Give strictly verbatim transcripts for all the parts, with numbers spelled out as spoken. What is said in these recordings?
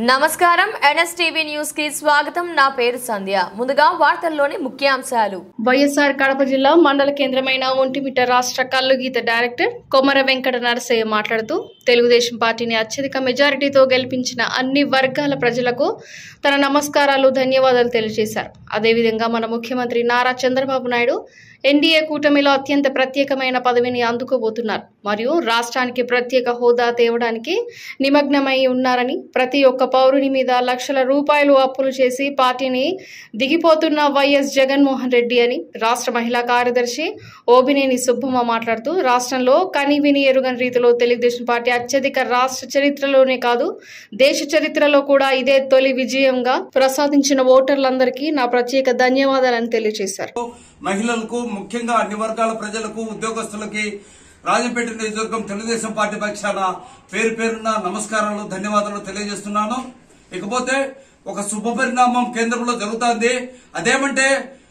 నమస్కారం NSTV news కి స్వాగతం. నా పేరు సంధ్య. ముందుగా వార్తల్లోని ముఖ్యాంశాలు. వైఎస్ఆర్ కడప జిల్లా మండల కేంద్రమైన ఒంటిమిట్ట రాష్ట్ర కల్లుగీత డైరెక్టర్ కొమర వెంకట నరసయ్య మాట్లాడుతూ తెలుగుదేశం పార్టీని అత్యధిక మెజారిటీతో గెలిపించిన అన్ని వర్గాల ప్రజలకు తన నమస్కారాలు, ధన్యవాదాలు తెలియజేశారు. అదేవిధంగా మన ముఖ్యమంత్రి నారా చంద్రబాబు నాయుడు ఎన్డీఏ కూటమిలో అత్యంత ప్రత్యేకమైన పదవిని అందుకోబోతున్నారు మరియు రాష్ట్రానికి ప్రత్యేక హోదా తేవడానికి నిమగ్నమై ఉన్నారని, ప్రతి ఒక్క పౌరుని మీద లక్షల రూపాయలు అప్పులు చేసి పార్టీని దిగిపోతున్న వైఎస్ జగన్మోహన్ రెడ్డి అని రాష్ట్ర మహిళా కార్యదర్శి ఓబినేని సుబ్బమ్మ మాట్లాడుతూ రాష్ట్రంలో కని విని ఎరుగని రీతిలో తెలుగుదేశం పార్టీ అత్యధిక రాష్ట్ర చరిత్రలోనే కాదు దేశ చరిత్రలో కూడా ఇదే తొలి విజయంగా ప్రసాదించిన ఓటర్లందరికీ నా ప్రత్యేక ధన్యవాదాలను తెలియజేశారు. మహిళలకు, ముఖ్యంగా అన్ని వర్గాల ప్రజలకు, ఉద్యోగస్తులకి రాజంపేట నియోజకవర్గం తెలుగుదేశం పార్టీ పక్షాన పేరు పేరున నమస్కారాలు, ధన్యవాదాలు తెలియజేస్తున్నాను. ఇకపోతే ఒక శుభ పరిణామం కేంద్రంలో జరుగుతోంది. అదేమంటే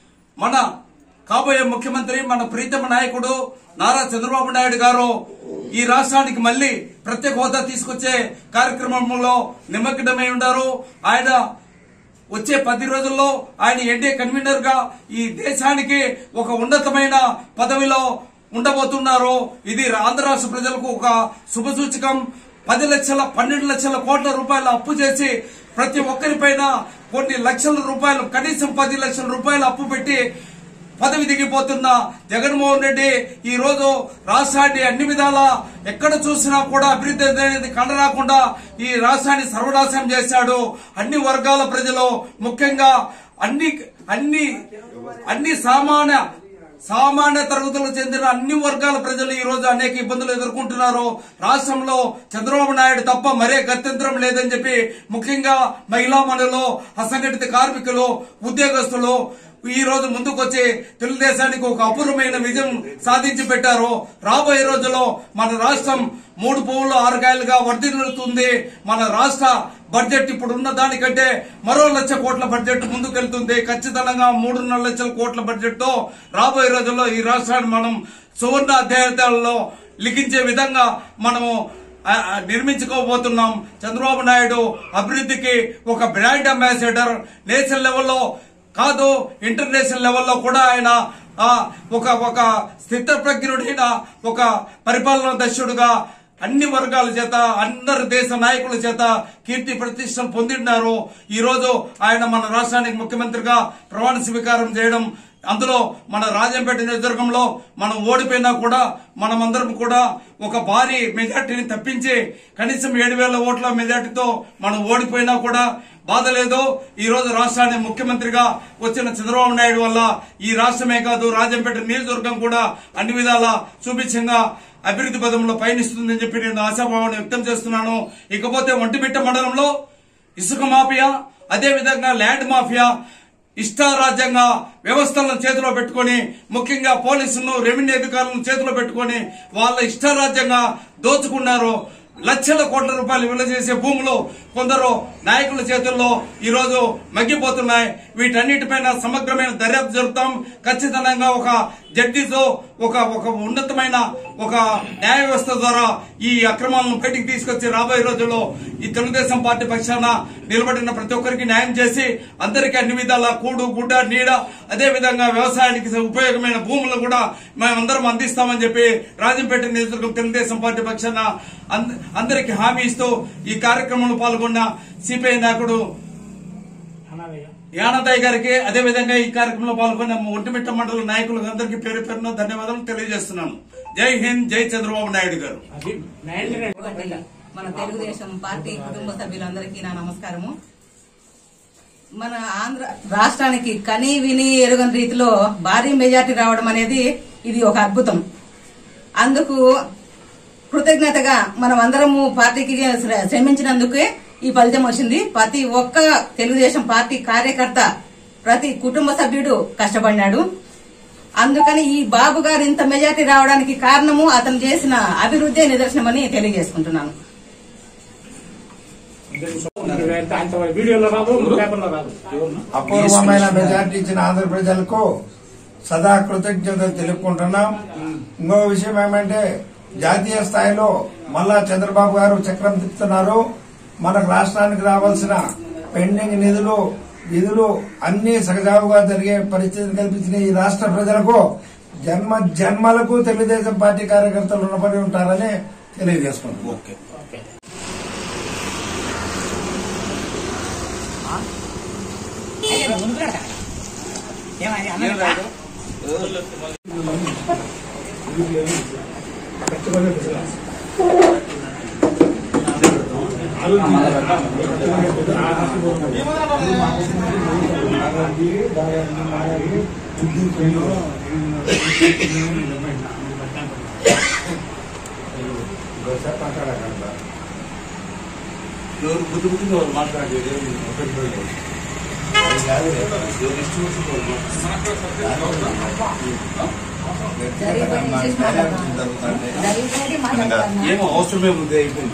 మన కాబోయే ముఖ్యమంత్రి, మన ప్రీతమ నాయకుడు నారా చంద్రబాబు నాయుడు గారు ఈ రాష్ట్రానికి మళ్లీ ప్రత్యేక హోదా తీసుకొచ్చే కార్యక్రమంలో నిమగ్నమై ఉన్నారు. ఆయన వచ్చే పది రోజుల్లో ఆయన ఎన్డీఏ కన్వీనర్ గా ఈ దేశానికి ఒక ఉన్నతమైన పదవిలో ఉండబోతున్నారు. ఇది ఆంధ్ర రాష్ట్ర ప్రజలకు ఒక శుభ సూచకం. పది లక్షల పన్నెండు లక్షల కోట్ల రూపాయలు అప్పు చేసి ప్రతి ఒక్కరిపైన కొన్ని లక్షల రూపాయలు, కనీసం పది లక్షల రూపాయలు అప్పు పెట్టి పదవి దిగిపోతున్న జగన్మోహన్ రెడ్డి ఈ రోజు రాష్ట్రాన్ని అన్ని విధాల ఎక్కడ చూసినా కూడా అభివృద్ధి అనేది కండరాకుండా ఈ రాష్ట్రాన్ని సర్వనాశనం చేశాడు. అన్ని వర్గాల ప్రజలు, ముఖ్యంగా అన్ని అన్ని అన్ని సామాన్య సామాన్య తరగతులకు చెందిన అన్ని వర్గాల ప్రజలు ఈ రోజు అనేక ఇబ్బందులు ఎదుర్కొంటున్నారు. రాష్ట్రంలో చంద్రబాబు నాయుడు తప్ప మరే గత్యంతరం లేదని చెప్పి ముఖ్యంగా మహిళా మనులు, అసంఘటిత కార్మికులు, ఉద్యోగస్తులు ఈ రోజు ముందుకొచ్చి తెలుగుదేశానికి ఒక అపూర్వమైన విజయం సాధించి పెట్టారు. రాబోయే రోజుల్లో మన రాష్ట్రం మూడు పువ్వులు ఆరు కాయలుగా వర్ధిల్లుతుంది. మన రాష్ట్ర బడ్జెట్ ఇప్పుడున్న దానికంటే మరో లక్ష కోట్ల బడ్జెట్ ముందుకెళ్తుంది. ఖచ్చితంగా మూడున్నర లక్షల కోట్ల బడ్జెట్ తో రాబోయే రోజుల్లో ఈ రాష్ట్రాన్ని మనం సువర్ణ అధ్యాయాలలో లిఖించే విధంగా మనము నిర్మించుకోబోతున్నాం. చంద్రబాబు నాయుడు అభివృద్ధికి ఒక బ్రాండ్ అంబాసిడర్, నేషనల్ లెవెల్లో కాదు ఇంటర్నేషనల్ లెవెల్లో కూడా ఆయన ఒక ఒక స్థితప్రజ్ఞుడైన ఒక పరిపాలనా దక్షుడుగా అన్ని వర్గాల చేత, అందరు దేశ నాయకుల చేత కీర్తి ప్రతిష్టలు పొందిన్నారు. ఈ రోజు ఆయన మన రాష్ట్రానికి ముఖ్యమంత్రిగా ప్రమాణ స్వీకారం చేయడం, అందులో మన రాజంపేట నియోజకవర్గంలో మనం ఓడిపోయినా కూడా మనమందరం కూడా ఒక భారీ మెజార్టీని తప్పించి కనీసం ఏడు వేల ఓట్ల మెజార్టీతో మనం ఓడిపోయినా కూడా బాధ లేదు. ఈ రోజు రాష్ట్రాన్ని ముఖ్యమంత్రిగా వచ్చిన చంద్రబాబు నాయుడు వల్ల ఈ రాష్ట్రమే కాదు రాజంపేట నియోజకవర్గం కూడా అన్ని విధాలా సుభిక్షంగా అభివృద్ధి పదంలో పయనిస్తుందని చెప్పి నేను ఆశాభావాన్ని వ్యక్తం చేస్తున్నాను. ఇకపోతే ఒంటిమిట్ట మండలంలో ఇసుక మాఫియా, అదేవిధంగా ల్యాండ్ మాఫియా ఇష్టారాజ్యంగా వ్యవస్థలను చేతిలో పెట్టుకుని, ముఖ్యంగా పోలీసులను, రెవెన్యూ అధికారులను చేతిలో పెట్టుకుని వాళ్ళ ఇష్టారాజ్యంగా దోచుకున్నారు. లక్షల కోట్ల రూపాయలు విలువ చేసే భూములు కొందరు నాయకుల చేతుల్లో ఈ రోజు మగ్గిపోతున్నాయి. వీటన్నిటిపైన సమగ్రమైన దర్యాప్తు జరుపుతాం. ఖచ్చితంగా ఒక జడ్జితో ఒక ఒక ఉన్నతమైన ఒక న్యాయ వ్యవస్థ ద్వారా ఈ అక్రమాలను బయటికి తీసుకొచ్చి రాబోయే రోజుల్లో ఈ తెలుగుదేశం పార్టీ పక్షాన నిలబడిన ప్రతి ఒక్కరికి న్యాయం చేసి అందరికీ అన్ని విధాల కూడు, గుడ్డ, నీడ, అదేవిధంగా వ్యవసాయానికి ఉపయోగమైన భూములను కూడా మేమందరం అందిస్తామని చెప్పి రాజంపేట నియోజకవర్గం తెలుగుదేశం పార్టీ పక్షాన అందరికీ హామీ ఇస్తూ ఈ కార్యక్రమంలో పాల్గొన్న సిపిఐ నాయకుడు యానదయ్య గారికి, అదేవిధంగా ఈ కార్యక్రమంలో పాల్గొన్న ఒంటిమిట్ట మండల నాయకులకు అందరికీ పేరు పేరున ధన్యవాదాలు తెలియజేస్తున్నాను. జై హింద్, జై చంద్రబాబు నాయుడు గారు. మన తెలుగుదేశం పార్టీ కుటుంబ సభ్యులందరికీ నా నమస్కారము. మన ఆంధ్ర రాష్ట్రానికి కని విని ఎరుగని రీతిలో భారీ మెజార్టీ రావడం అనేది ఇది ఒక అద్భుతం. అందుకు కృతజ్ఞతగా మనం అందరము పార్టీకి శ్రమించినందుకే ఈ ఫలితం వచ్చింది. ప్రతి ఒక్క తెలుగుదేశం పార్టీ కార్యకర్త, ప్రతి కుటుంబ సభ్యుడు కష్టపడినాడు. అందుకని ఈ బాబు గారు ఇంత మెజార్టీ రావడానికి కారణము అతను చేసిన అభివృద్ధి నిదర్శనమని తెలియజేసుకుంటున్నాను. అపూర్వమైన మెజార్టీ ఇచ్చిన ఆంధ్ర ప్రజలకు సదా కృతజ్ఞతలు తెలుపుకుంటున్నాం. ఇంకో విషయం ఏమంటే జాతీయ స్థాయిలో మళ్ళా చంద్రబాబు గారు చక్రం తిప్పుతున్నారు. మనకు రాష్ట్రానికి రావాల్సిన పెండింగ్ నిధులు విధులు అన్ని సజావుగా జరిగే పరిస్థితిని కల్పించిన ఈ రాష్ట్ర ప్రజలకు జన్మ జన్మలకు తెలుగుదేశం పార్టీ కార్యకర్తలు రుణపడి ఉంటారని తెలియజేసుకుంటున్నాం. బుద్ధి బుద్ధి మాట్లాడేది ఏమో అవసరమే ఉంది అయిపోయింది.